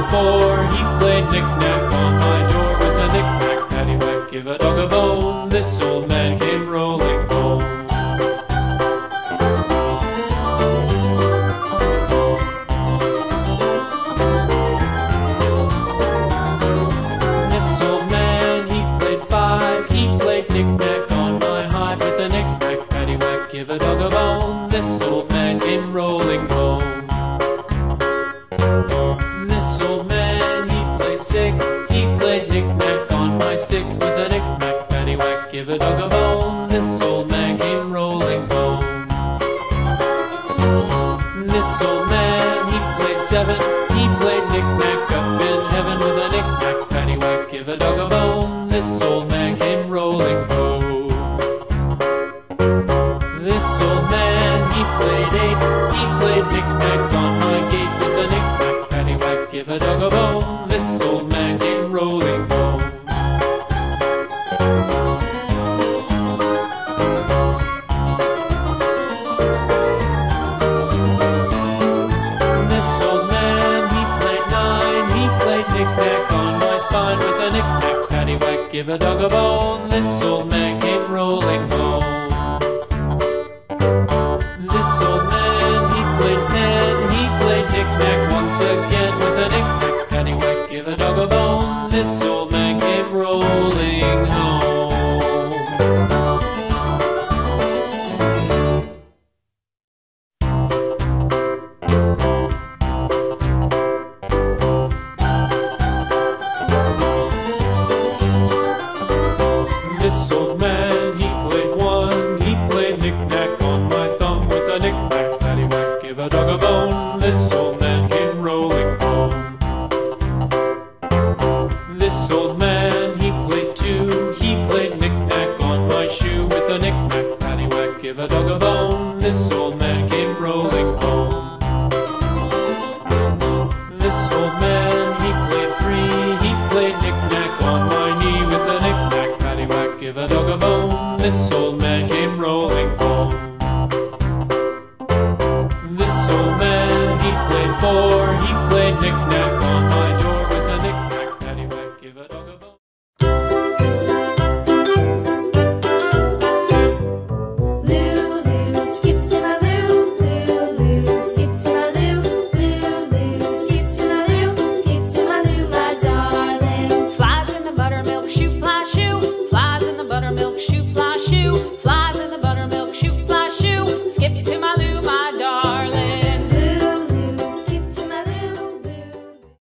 4, he played knick-knack on my door with a knick-knack, paddywhack, give a dog a bone. This old man came rolling home. This old man, he played 5, he played knick-knack on my hive with a knick-knack, paddywhack, give a dog a bone. This old man came rolling home. This old man, he played 6, he played knick-knack on my sticks with a knick-knack, paddywhack, give a dog a bone. This old man came rolling home. This old man, he played 7, he played knick-knack up in heaven with a knick-knack, paddywhack, give a dog a bone. This old man came rolling home. This old man, he played 8, he played knick-knack on my gate with a knick-knack, paddywhack, give a dog a bone. This old man came rolling home. This old man, he played 9, he played knick-knack on my spine with a knick-knack, paddywhack, give a dog a bone. This old man came rolling home. This old man, he played 10, he played knick-knack once again with a knick-knack, paddywhack, give a dog a bone. This old man came rolling home. This old man, he played 1, he played knick-knack on my thumb with a knick-knack, paddywhack, give a dog a bone. This old